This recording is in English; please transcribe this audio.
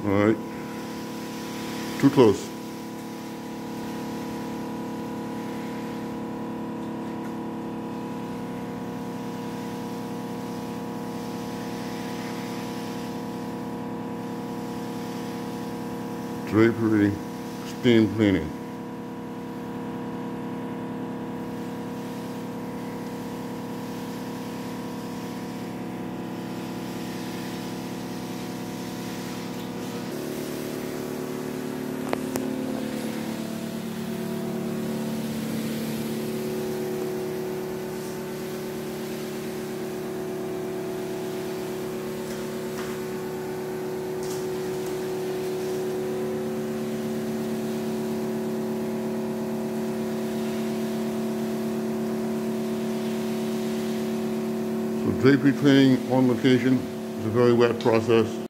All right. Too close. Drapery, steam cleaning. So drapery cleaning on location is a very wet process.